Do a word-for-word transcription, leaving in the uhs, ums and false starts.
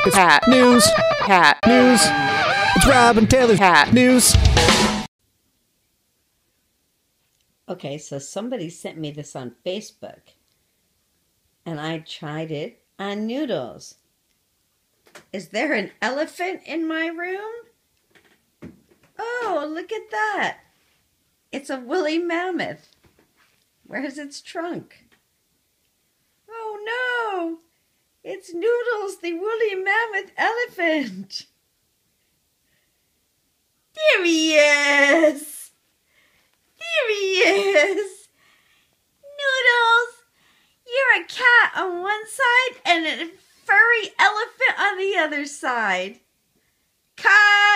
It's cat news. Cat news. It's Robyn Taylor's cat news. Okay, so somebody sent me this on Facebook, and I tried it on Noodles. Is there an elephant in my room? Oh, look at that. It's a woolly mammoth. Where's its trunk? Oh no! It's Noodles, the woolly mammoth elephant. There he is. There he is. Noodles, you're a cat on one side and a furry elephant on the other side. Cut!